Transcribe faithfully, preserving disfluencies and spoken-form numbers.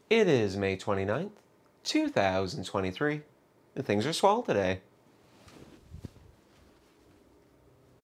It is May twenty-ninth, two thousand twenty-three, and things are swell today.